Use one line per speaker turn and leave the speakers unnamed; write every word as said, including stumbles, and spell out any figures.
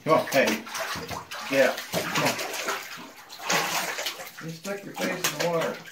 Come on, hey. Get out. Come on. You stick your face in the water.